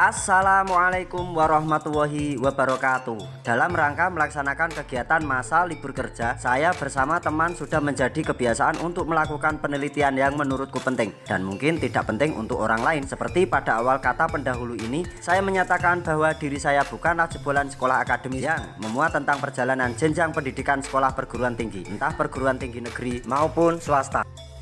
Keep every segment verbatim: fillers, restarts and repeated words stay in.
Assalamualaikum warahmatullahi wabarakatuh. Dalam rangka melaksanakan kegiatan masa libur kerja, saya bersama teman sudah menjadi kebiasaan untuk melakukan penelitian yang menurutku penting dan mungkin tidak penting untuk orang lain. Seperti pada awal kata pendahulu ini, saya menyatakan bahwa diri saya bukanlah jebolan sekolah akademis yang memuat tentang perjalanan jenjang pendidikan sekolah perguruan tinggi, entah perguruan tinggi negeri maupun swasta.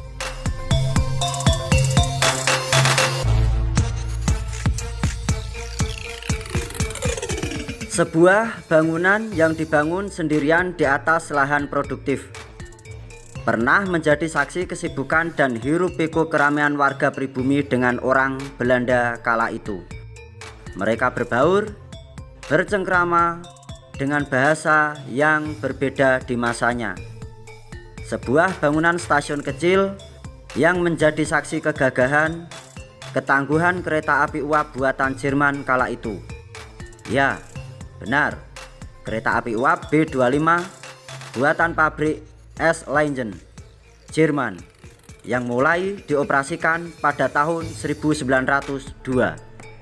Sebuah bangunan yang dibangun sendirian di atas lahan produktif pernah menjadi saksi kesibukan dan hiruk-pikuk keramaian warga pribumi dengan orang Belanda kala itu. Mereka berbaur, bercengkrama dengan bahasa yang berbeda di masanya. Sebuah bangunan stasiun kecil yang menjadi saksi kegagahan, ketangguhan kereta api uap buatan Jerman kala itu. Ya, benar, kereta api uap B dua puluh lima buatan pabrik S-Linjen, Jerman, yang mulai dioperasikan pada tahun seribu sembilan ratus dua.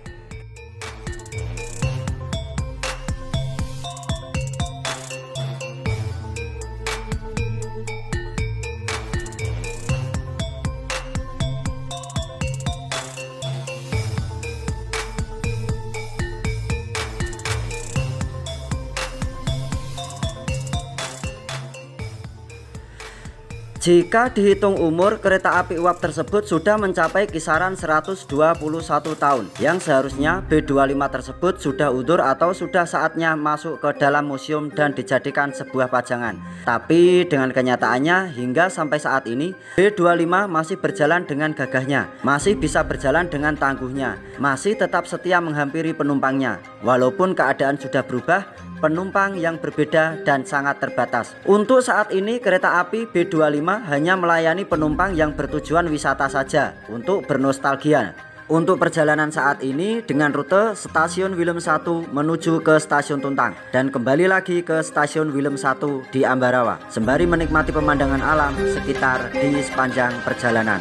Jika dihitung umur, kereta api uap tersebut sudah mencapai kisaran seratus dua puluh satu tahun, yang seharusnya B dua puluh lima tersebut sudah undur atau sudah saatnya masuk ke dalam museum dan dijadikan sebuah pajangan. Tapi dengan kenyataannya hingga sampai saat ini B dua puluh lima masih berjalan dengan gagahnya, masih bisa berjalan dengan tangguhnya, masih tetap setia menghampiri penumpangnya. Walaupun keadaan sudah berubah, penumpang yang berbeda dan sangat terbatas. Untuk saat ini kereta api B dua puluh lima hanya melayani penumpang yang bertujuan wisata saja untuk bernostalgia. Untuk perjalanan saat ini dengan rute stasiun Willem satu menuju ke stasiun Tuntang dan kembali lagi ke stasiun Willem satu di Ambarawa, sembari menikmati pemandangan alam sekitar di sepanjang perjalanan.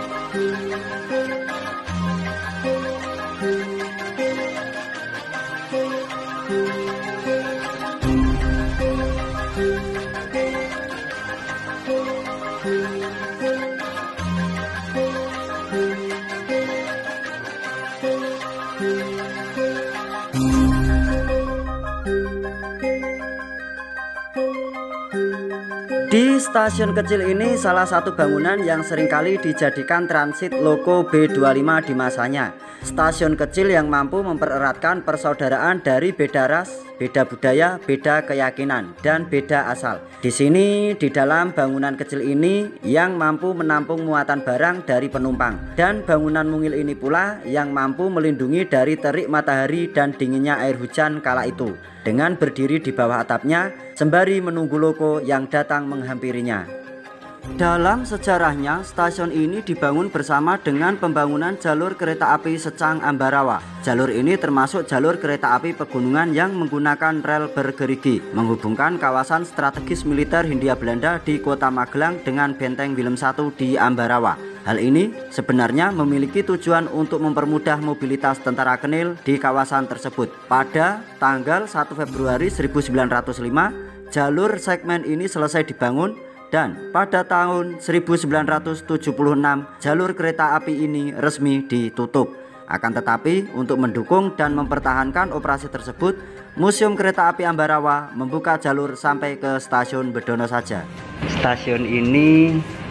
Di stasiun kecil ini salah satu bangunan yang seringkali dijadikan transit loko B dua puluh lima di masanya. Stasiun kecil yang mampu mempereratkan persaudaraan dari beda ras, beda budaya, beda keyakinan, dan beda asal. Di sini, di dalam bangunan kecil ini yang mampu menampung muatan barang dari penumpang, dan bangunan mungil ini pula yang mampu melindungi dari terik matahari dan dinginnya air hujan kala itu, dengan berdiri di bawah atapnya sembari menunggu loko yang datang menghampirinya. Dalam sejarahnya, stasiun ini dibangun bersama dengan pembangunan jalur kereta api Secang Ambarawa. Jalur ini termasuk jalur kereta api pegunungan yang menggunakan rel bergerigi, menghubungkan kawasan strategis militer Hindia Belanda di kota Magelang dengan benteng Willem satu di Ambarawa. Hal ini sebenarnya memiliki tujuan untuk mempermudah mobilitas tentara Kenil di kawasan tersebut. Pada tanggal satu Februari seribu sembilan ratus lima, jalur segmen ini selesai dibangun, dan pada tahun seribu sembilan ratus tujuh puluh enam jalur kereta api ini resmi ditutup. Akan tetapi untuk mendukung dan mempertahankan operasi tersebut, Museum Kereta Api Ambarawa membuka jalur sampai ke stasiun Bedono saja. Stasiun ini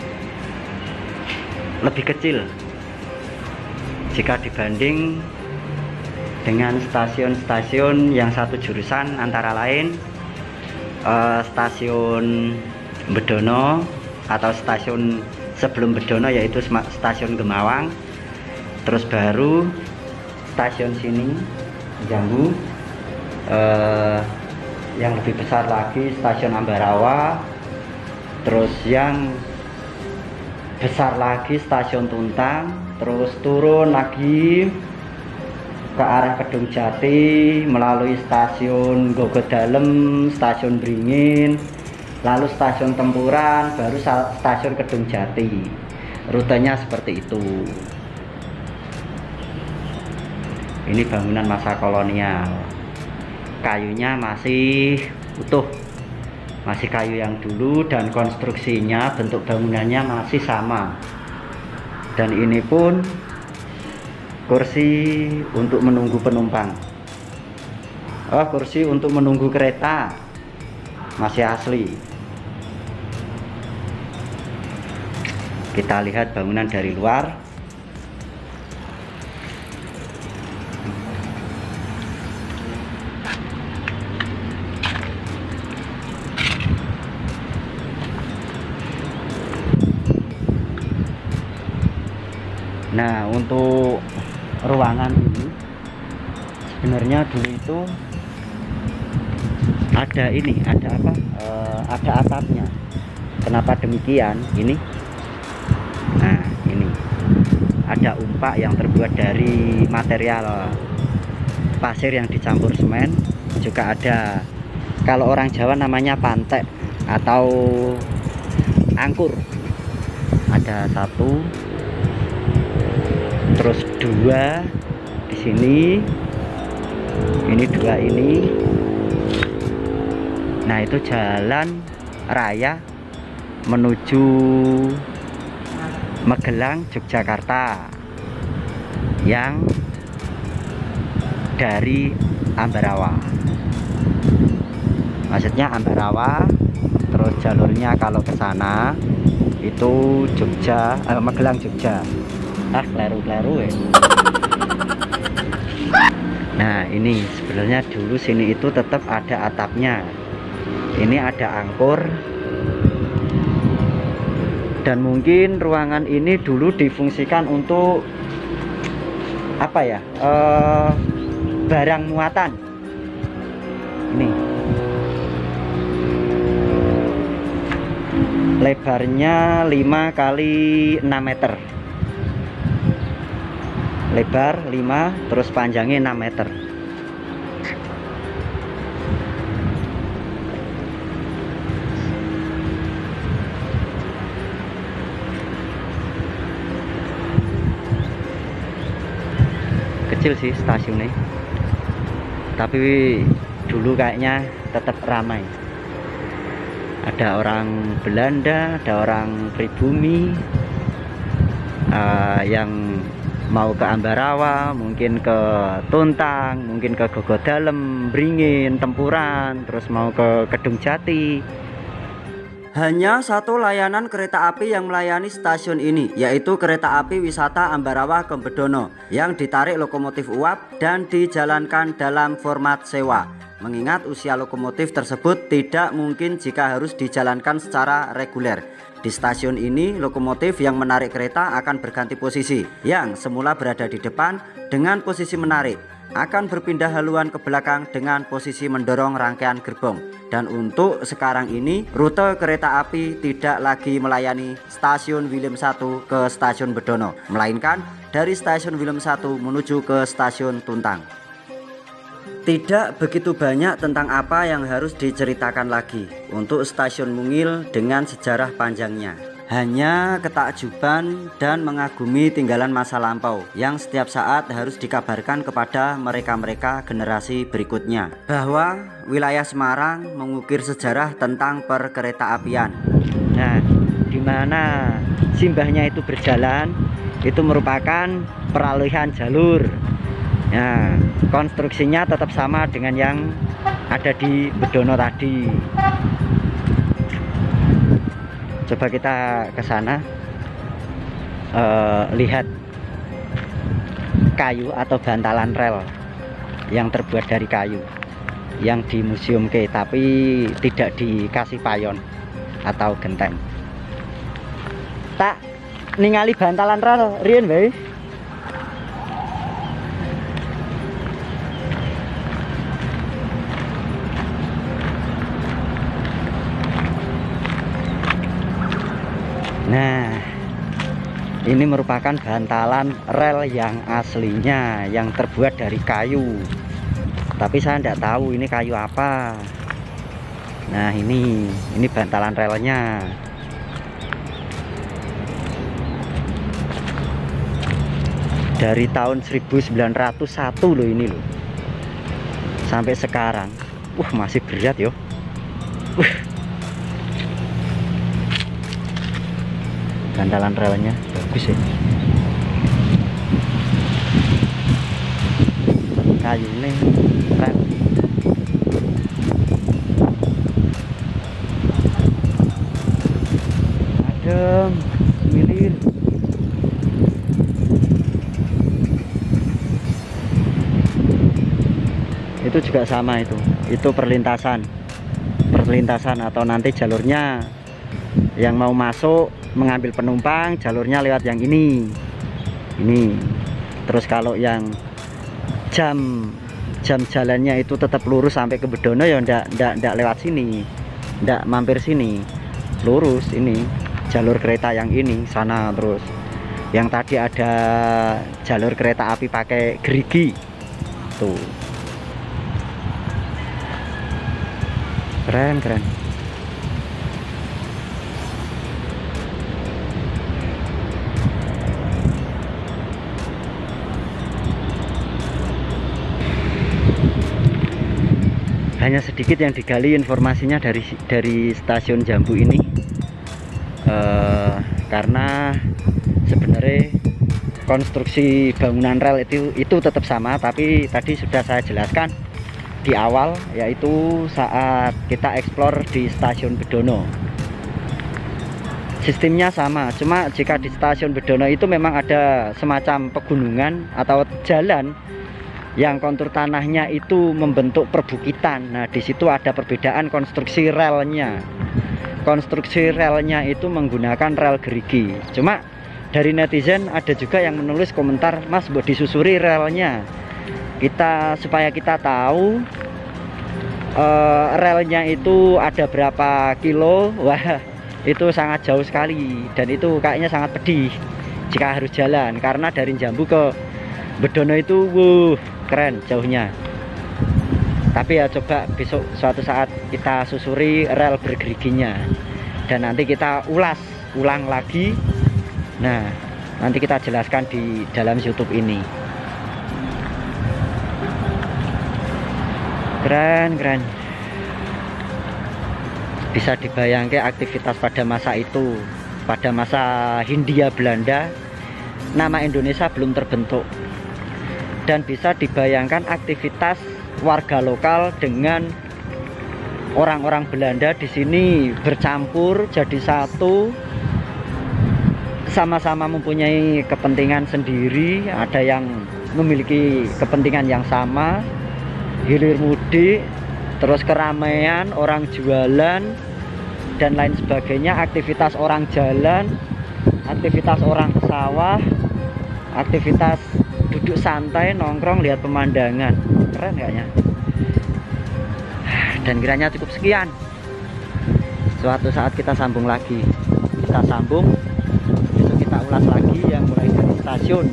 lebih kecil jika dibanding dengan stasiun-stasiun yang satu jurusan, antara lain eh, stasiun Bedono atau stasiun sebelum Bedono, yaitu stasiun Gemawang, terus baru stasiun sini Jambu, eh, yang lebih besar lagi stasiun Ambarawa, terus yang besar lagi stasiun Tuntang, terus turun lagi ke arah Kedung Jati melalui stasiun Gogodalem, stasiun Beringin, lalu stasiun Tempuran, baru stasiun Kedung Jati. Rutenya seperti itu. Ini bangunan masa kolonial. Kayunya masih utuh, masih kayu yang dulu, dan konstruksinya, bentuk bangunannya masih sama. Dan ini pun kursi untuk menunggu penumpang. Oh, kursi untuk menunggu kereta masih asli. Kita lihat bangunan dari luar. Nah, untuk ruangan ini sebenarnya dulu itu ada ini, ada apa? E, ada atapnya. Kenapa demikian? Ini. Nah, ini ada umpak yang terbuat dari material pasir yang dicampur semen. Juga ada, kalau orang Jawa namanya pantek atau angkur. Ada satu, terus dua di sini, ini dua ini. Nah, itu jalan raya menuju Magelang, Yogyakarta, yang dari Ambarawa. Maksudnya Ambarawa, terus jalurnya kalau ke sana itu Jogja, eh, Magelang, Jogja. Ah, kleru-kleru ya. Nah, ini sebenarnya dulu sini itu tetap ada atapnya. Ini ada angkor. Dan mungkin ruangan ini dulu difungsikan untuk apa ya? Eh, barang muatan. Ini. Lebarnya lima kali enam meter. Lebar lima, terus panjangnya enam meter. Kecil sih stasiunnya, tapi dulu kayaknya tetap ramai. Ada orang Belanda, ada orang pribumi uh, yang mau ke Ambarawa, mungkin ke Tuntang, mungkin ke Gogodalem, Bringin, Tempuran, terus mau ke Kedung Jati. Hanya satu layanan kereta api yang melayani stasiun ini, yaitu kereta api wisata Ambarawa Kembedono yang ditarik lokomotif uap dan dijalankan dalam format sewa. Mengingat usia lokomotif tersebut tidak mungkin jika harus dijalankan secara reguler. Di stasiun ini, lokomotif yang menarik kereta akan berganti posisi. Yang semula berada di depan dengan posisi menarik akan berpindah haluan ke belakang dengan posisi mendorong rangkaian gerbong. Dan untuk sekarang ini, rute kereta api tidak lagi melayani stasiun Willem satu ke stasiun Bedono, melainkan dari stasiun Willem satu menuju ke stasiun Tuntang. Tidak begitu banyak tentang apa yang harus diceritakan lagi untuk stasiun Mungil dengan sejarah panjangnya. Hanya ketakjuban dan mengagumi tinggalan masa lampau yang setiap saat harus dikabarkan kepada mereka-mereka generasi berikutnya, bahwa wilayah Semarang mengukir sejarah tentang perkereta apian. Nah, di mana simbahnya itu berjalan, itu merupakan peralihan jalur. Nah, konstruksinya tetap sama dengan yang ada di Bedono tadi. Coba kita ke sana, uh, lihat kayu atau bantalan rel yang terbuat dari kayu yang di museum ke, tapi tidak dikasih payon atau genteng. Tak ningali bantalan rel riyen wae. Nah, ini merupakan bantalan rel yang aslinya, yang terbuat dari kayu. Tapi saya tidak tahu ini kayu apa. Nah, ini ini bantalan relnya. Dari tahun seribu sembilan ratus satu loh ini loh, sampai sekarang. Wah, masih berat yo. Uh. Gandalan relnya bagus ya. Kayu ini keren. Adem, milir. Itu juga sama itu. Itu perlintasan. Perlintasan atau nanti jalurnya yang mau masuk mengambil penumpang jalurnya lewat yang ini. Ini. Terus kalau yang jam jam jalannya itu tetap lurus sampai ke Bedono ya ndak ndak ndak lewat sini. Ndak mampir sini. Lurus ini jalur kereta yang ini sana terus. Yang tadi ada jalur kereta api pakai gerigi. Tuh. Keren keren. Hanya sedikit yang digali informasinya dari dari stasiun Jambu ini, uh, karena sebenarnya konstruksi bangunan rel itu itu tetap sama, tapi tadi sudah saya jelaskan di awal, yaitu saat kita eksplor di stasiun Bedono. Sistemnya sama, cuma jika di stasiun Bedono itu memang ada semacam pegunungan atau jalan yang kontur tanahnya itu membentuk perbukitan. Nah, di situ ada perbedaan konstruksi relnya. Konstruksi relnya itu menggunakan rel gerigi. Cuma dari netizen ada juga yang menulis komentar, "Mas, buat disusuri relnya." Kita supaya kita tahu uh, relnya itu ada berapa kilo. Wah, itu sangat jauh sekali dan itu kayaknya sangat pedih jika harus jalan, karena dari Jambu ke Bedono itu wuh, keren jauhnya. Tapi ya coba besok suatu saat kita susuri rel bergeriginya dan nanti kita ulas ulang lagi. Nah, nanti kita jelaskan di dalam YouTube ini. Keren keren. Bisa dibayangkan aktivitas pada masa itu, pada masa Hindia Belanda, nama Indonesia belum terbentuk. Dan bisa dibayangkan aktivitas warga lokal dengan orang-orang Belanda di sini bercampur jadi satu, sama-sama mempunyai kepentingan sendiri. Ada yang memiliki kepentingan yang sama, hilir mudik, terus keramaian, orang jualan dan lain sebagainya, aktivitas orang jalan, aktivitas orang ke sawah, aktivitas duduk santai nongkrong lihat pemandangan. Keren kayaknya. Dan kiranya cukup sekian. Suatu saat kita sambung lagi. Kita sambung, besok kita ulas lagi yang mulai dari stasiun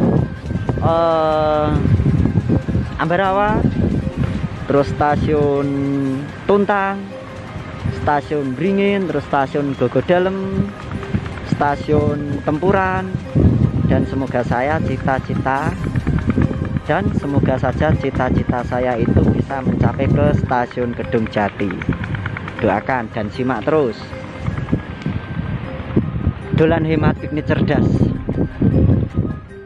uh, Ambarawa, terus stasiun Tuntang, stasiun Beringin, terus stasiun Gogodalem, stasiun Tempuran. Dan semoga saya cita-cita dan semoga saja cita-cita saya itu bisa mencapai ke stasiun Kedung Jati. Doakan dan simak terus. Dolan hemat piknik cerdas.